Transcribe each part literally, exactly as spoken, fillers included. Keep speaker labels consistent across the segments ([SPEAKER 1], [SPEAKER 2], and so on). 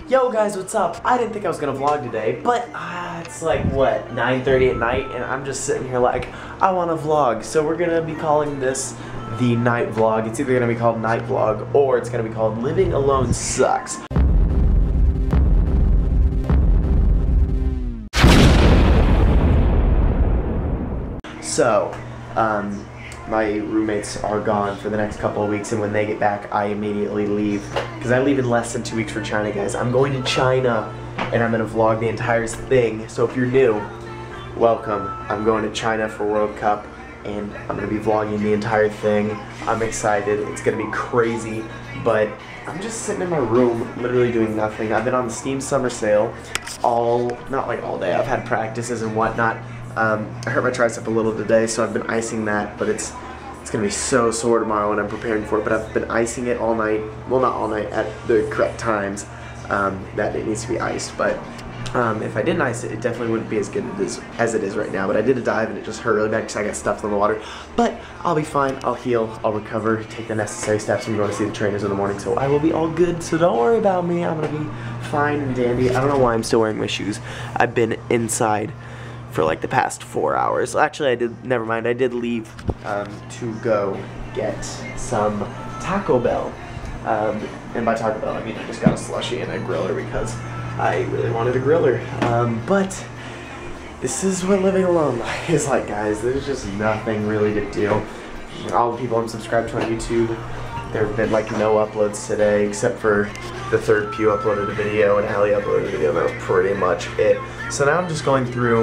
[SPEAKER 1] Yo guys, what's up? I didn't think I was gonna vlog today, but uh, it's like, what, nine thirty at night, and I'm just sitting here like, I wanna vlog. So we're gonna be calling this the night vlog. It's either gonna be called night vlog, or it's gonna be called Living Alone Sucks. So, um, my roommates are gone for the next couple of weeks, and when they get back, I immediately leave. Because I leave in less than two weeks for China, guys. I'm going to China, and I'm going to vlog the entire thing. So if you're new, welcome. I'm going to China for World Cup, and I'm going to be vlogging the entire thing. I'm excited. It's going to be crazy, but I'm just sitting in my room, literally doing nothing. I've been on the Steam Summer Sale all, not like all day. I've had practices and whatnot. Um, I hurt my tricep a little today, so I've been icing that, but it's it's gonna be so sore tomorrow when I'm preparing for it. But I've been icing it all night. Well, not all night, at the correct times um, that it needs to be iced. But um, if I didn't ice it, it definitely wouldn't be as good as, as it is right now. But I did a dive and it just hurt really bad because I got stuffed in the water. But I'll be fine. I'll heal. I'll recover. Take the necessary steps. I'm going to see the trainers in the morning, so I will be all good. So don't worry about me. I'm gonna be fine and dandy. I don't know why I'm still wearing my shoes. I've been inside for like the past four hours. Actually, I did, never mind, I did leave um, to go get some Taco Bell. Um, and by Taco Bell, I mean I just got a slushie and a griller because I really wanted a griller. Um, but this is what living alone is like, guys. There's just nothing really to do. All the people I'm subscribed to on YouTube, there have been like no uploads today, except for the third Pew uploaded a video and Allie uploaded a video, and that was pretty much it. So now I'm just going through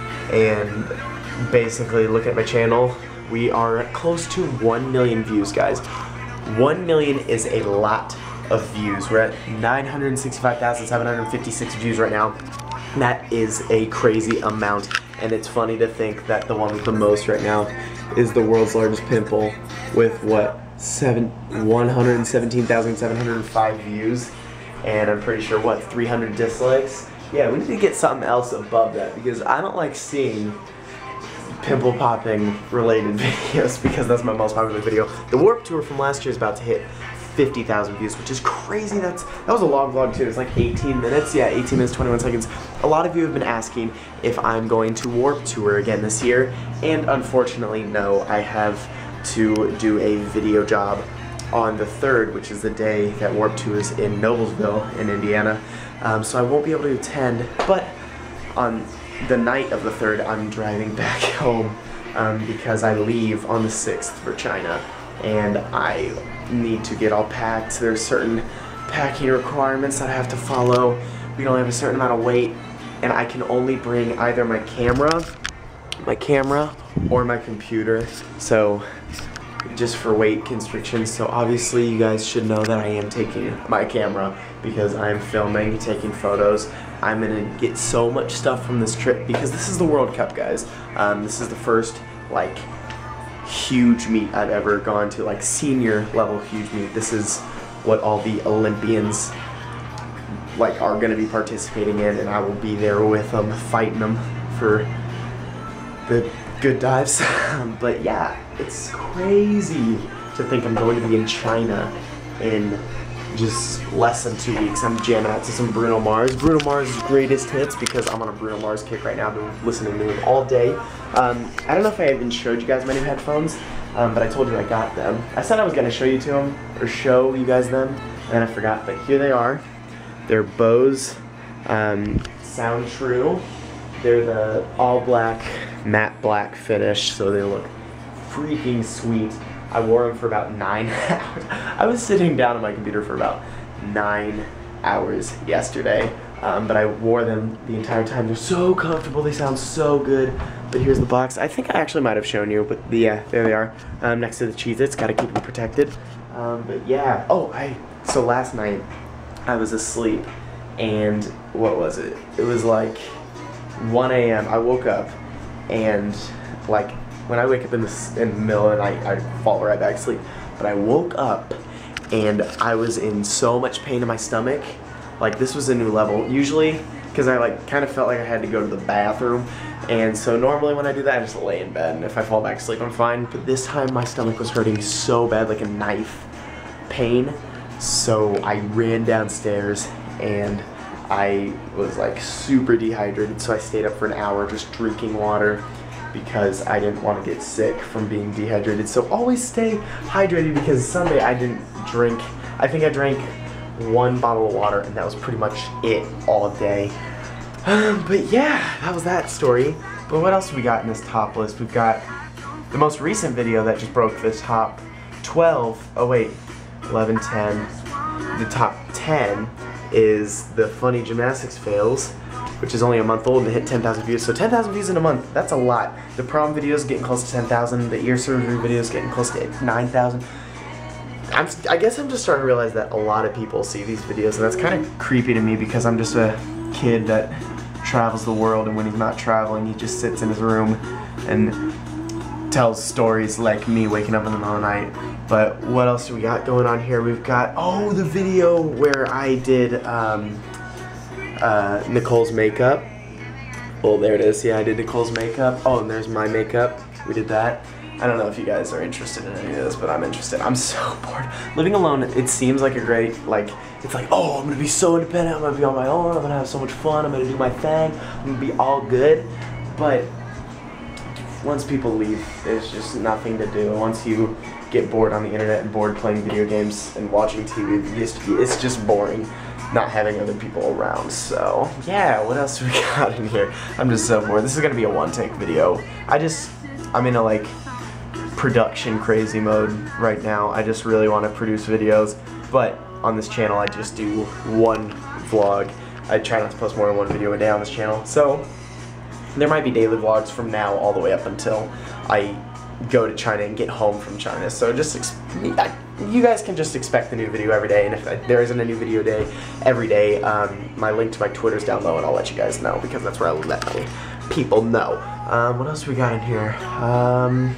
[SPEAKER 1] and basically look at my channel. We are close to one million views, guys. one million is a lot of views. We're at nine hundred sixty-five thousand seven hundred fifty-six views right now. That is a crazy amount, and it's funny to think that the one with the most right now is the world's largest pimple with what, seven one hundred seventeen thousand seven hundred five views, and I'm pretty sure what, three hundred dislikes. Yeah, we need to get something else above that because I don't like seeing pimple popping related videos because that's my most popular video. The Warped Tour from last year is about to hit fifty thousand views, which is crazy. That's that was a long vlog too. It's like eighteen minutes. Yeah, eighteen minutes, twenty-one seconds. A lot of you have been asking if I'm going to Warped Tour again this year, and unfortunately, no. I have to do a video job on the third, which is the day that Warped Tour is in Noblesville in Indiana. Um, so I won't be able to attend, but on the night of the third, I'm driving back home um, because I leave on the sixth for China, and I need to get all packed. There's certain packing requirements that I have to follow. We only have a certain amount of weight, and I can only bring either my camera, my camera, or my computer. So just for weight constrictions. So obviously you guys should know that I am taking my camera because I am filming, taking photos. I'm gonna get so much stuff from this trip because this is the World Cup, guys. Um, this is the first like huge meet I've ever gone to, like senior level huge meet. This is what all the Olympians like are gonna be participating in, and I will be there with them, fighting them for the good dives. But yeah, it's crazy to think I'm going to be in China in just less than two weeks. I'm jamming out to some Bruno Mars. Bruno Mars' greatest hits because I'm on a Bruno Mars kick right now. I've been listening to him all day. Um, I don't know if I even showed you guys my new headphones, um, but I told you I got them. I said I was going to show you to them, or show you guys them, and then I forgot, but here they are. They're Bose um, Sound True. They're the all black, matte black finish, so they look freaking sweet. I wore them for about nine hours. I was sitting down on my computer for about nine hours yesterday, um, but I wore them the entire time. They're so comfortable, they sound so good. But here's the box. I think I actually might have shown you, but yeah, there they are, um, next to the Cheez-Its. Gotta keep them protected. Um, but yeah, oh, I, so last night I was asleep, and what was it? It was like one A M I woke up, and like, when I wake up in the, in the middle of the night, I fall right back asleep. But I woke up and I was in so much pain in my stomach. Like, this was a new level. Usually, because I like kind of felt like I had to go to the bathroom, and so normally when I do that, I just lay in bed, and if I fall back asleep, I'm fine. But this time, my stomach was hurting so bad, like a knife pain. So I ran downstairs and I was like super dehydrated, so I stayed up for an hour just drinking water because I didn't want to get sick from being dehydrated. So always stay hydrated, because Sunday I didn't drink. I think I drank one bottle of water, and that was pretty much it all day. Um, but yeah, that was that story. But what else we got in this top list? We've got the most recent video that just broke the top twelve. Oh wait, eleven, ten. The top ten is the funny gymnastics fails, which is only a month old and hit ten thousand views. So ten thousand views in a month, that's a lot. The prom video is getting close to ten thousand. The ear surgery video is getting close to nine thousand. I'm, I guess I'm just starting to realize that a lot of people see these videos, and that's kind of creepy to me, because I'm just a kid that travels the world, and when he's not traveling, he just sits in his room and tells stories like me waking up in the middle of the night. But what else do we got going on here? We've got, oh, the video where I did um, uh, Nicole's makeup. Oh, there it is. Yeah, I did Nicole's makeup. Oh, and there's my makeup. We did that. I don't know if you guys are interested in any of this, but I'm interested. I'm so bored. Living alone, it seems like a great, like, it's like, oh, I'm gonna be so independent, I'm gonna be on my own, I'm gonna have so much fun, I'm gonna do my thing, I'm gonna be all good. But once people leave, there's just nothing to do. Once you get bored on the internet and bored playing video games and watching T V, it's, it's just boring not having other people around. So yeah, what else do we got in here? I'm just so bored. This is gonna be a one-take video. I just, I'm in a like production crazy mode right now. I just really want to produce videos, but on this channel I just do one vlog. I try not to post more than one video a day on this channel. So there might be daily vlogs from now all the way up until I go to China and get home from China. So just ex you guys can just expect a new video every day, and if there isn't a new video day every day, um, my link to my Twitter is down low, and I'll let you guys know, because that's where I let my people know. Um, what else we got in here? Um,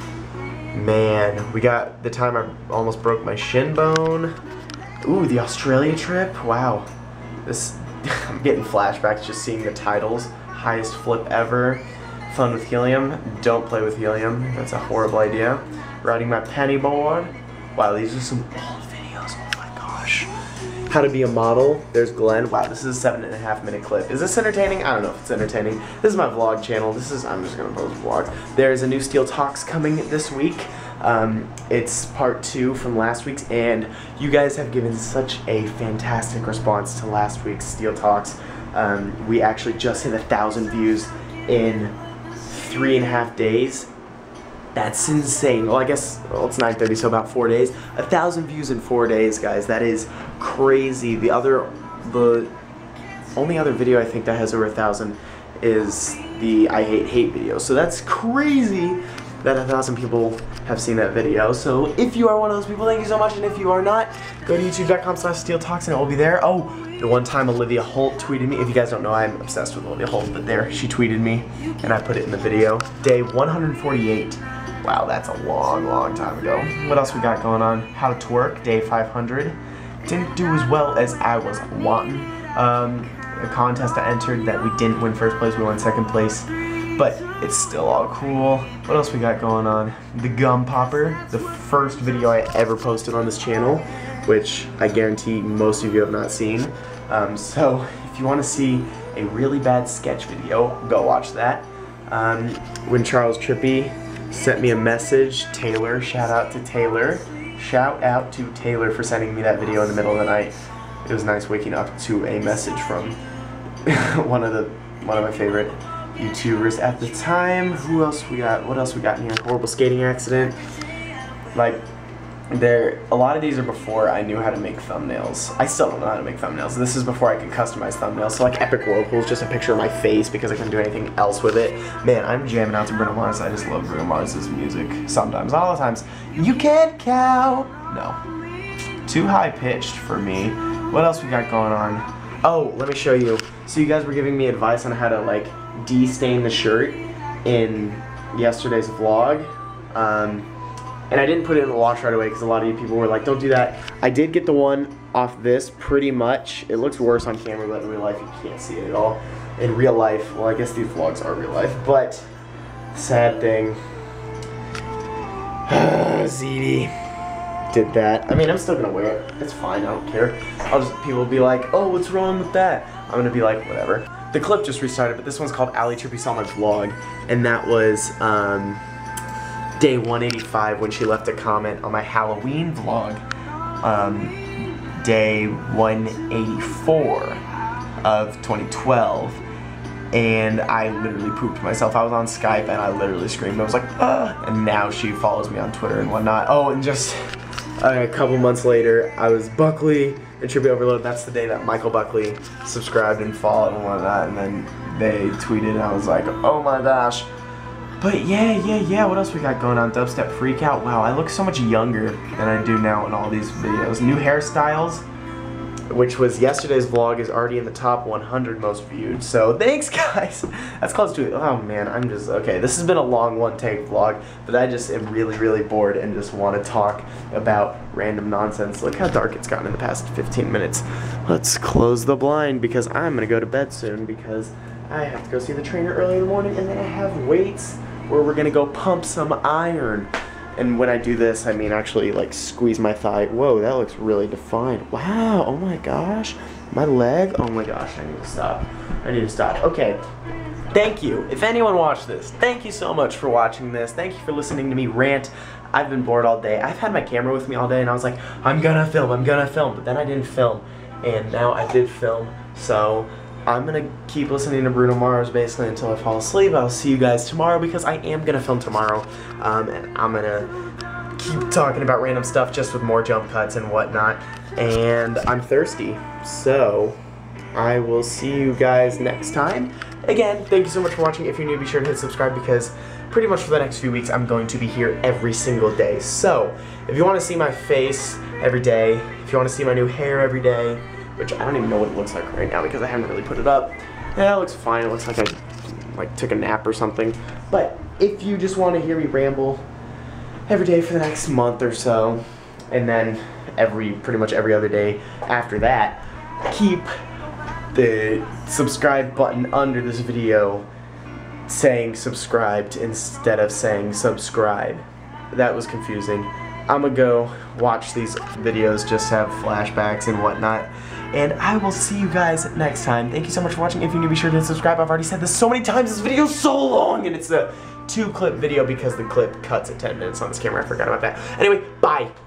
[SPEAKER 1] man, we got the time I almost broke my shin bone. Ooh, the Australia trip. Wow, this I'm getting flashbacks just seeing the titles. Highest flip ever. Fun with helium. Don't play with helium. That's a horrible idea. Riding my penny board. Wow, these are some old videos. Oh my gosh. How to be a model. There's Glenn. Wow, this is a seven and a half minute clip. Is this entertaining? I don't know if it's entertaining. This is my vlog channel. This is, I'm just gonna post vlogs. There's a new Steel Talks coming this week. Um, it's part two from last week's, and you guys have given such a fantastic response to last week's Steel Talks. Um, we actually just hit a thousand views in three and a half days. That's insane. Well, I guess, well, it's nine thirty, so about four days. A thousand views in four days, guys. That is crazy. The other, the only other video I think that has over a thousand is the I Hate Hate video. So that's crazy that a thousand people have seen that video. So if you are one of those people, thank you so much. And if you are not, go to youtube dot com slash steel talks and it will be there. Oh, the one time Olivia Holt tweeted me. If you guys don't know, I'm obsessed with Olivia Holt, but there, she tweeted me and I put it in the video. Day one hundred forty-eight. Wow, that's a long, long time ago. What else we got going on? How to twerk, day five hundred. Didn't do as well as I was wanting. Um, a contest I entered that we didn't win first place, we won second place. But it's still all cool. What else we got going on? The Gum Popper, the first video I ever posted on this channel, which I guarantee most of you have not seen. Um, so if you want to see a really bad sketch video, go watch that. Um, when Charles Trippy sent me a message, Taylor, shout out to Taylor. Shout out to Taylor for sending me that video in the middle of the night. It was nice waking up to a message from one of the one of my favorite YouTubers at the time. Who else we got? What else we got in here? Horrible skating accident. Like, there, a lot of these are before I knew how to make thumbnails. I still don't know how to make thumbnails. This is before I could customize thumbnails. So like Epic Whirlpool is just a picture of my face because I couldn't do anything else with it. Man, I'm jamming out to Bruno Mars. I just love Bruno Mars's music. Sometimes, not all the times. You can't count. No. Too high pitched for me. What else we got going on? Oh, let me show you. So you guys were giving me advice on how to like de-stain the shirt in yesterday's vlog. Um, And I didn't put it in the wash right away because a lot of you people were like, don't do that. I did get the one off this pretty much. It looks worse on camera, but in real life you can't see it at all. In real life, well, I guess these vlogs are real life, but sad thing. Z D. did that. I mean, I'm still gonna wear it. It's fine, I don't care. I'll just, people will be like, oh, what's wrong with that? I'm gonna be like, whatever. The clip just restarted, but this one's called Ali Trippy Saw My Vlog, and that was um, day one eighty-five when she left a comment on my Halloween vlog. Um, day one eighty-four of twenty twelve. And I literally pooped myself. I was on Skype and I literally screamed. I was like, ah! And now she follows me on Twitter and whatnot. Oh, and just uh, a couple months later, I was Buckley and Trippy Overload. That's the day that Michael Buckley subscribed and followed and whatnot. And then they tweeted and I was like, oh my gosh. But yeah, yeah, yeah, what else we got going on? Dubstep Freakout. Wow, I look so much younger than I do now in all these videos. New hairstyles, which was yesterday's vlog, is already in the top one hundred most viewed. So thanks, guys. That's close to it. Oh man, I'm just, okay, this has been a long one take vlog, but I just am really, really bored and just want to talk about random nonsense. Look how dark it's gotten in the past fifteen minutes. Let's close the blind because I'm gonna go to bed soon because I have to go see the trainer early in the morning, and then I have weights where we're gonna go pump some iron. And when I do this, I mean actually like squeeze my thigh. Whoa, that looks really defined. Wow, oh my gosh. My leg, oh my gosh, I need to stop. I need to stop. Okay, thank you. If anyone watched this, thank you so much for watching this. Thank you for listening to me rant. I've been bored all day. I've had my camera with me all day and I was like, I'm gonna film, I'm gonna film. But then I didn't film. And now I did film, so I'm gonna keep listening to Bruno Mars basically until I fall asleep. I'll see you guys tomorrow because I am gonna film tomorrow, um, and I'm gonna keep talking about random stuff just with more jump cuts and whatnot. And I'm thirsty, so I will see you guys next time. Again, thank you so much for watching. If you're new, be sure to hit subscribe because pretty much for the next few weeks I'm going to be here every single day. So if you want to see my face every day, if you want to see my new hair every day, which I don't even know what it looks like right now because I haven't really put it up. Yeah, it looks fine. It looks like I like took a nap or something. But if you just want to hear me ramble every day for the next month or so, and then every pretty much every other day after that, keep the subscribe button under this video saying subscribed instead of saying subscribe. That was confusing. I'm gonna go watch these videos, just have flashbacks and whatnot. And I will see you guys next time. Thank you so much for watching. If you're new, be sure to hit subscribe. I've already said this so many times. This video is so long, and it's a two clip video because the clip cuts at ten minutes on this camera. I forgot about that. Anyway, bye.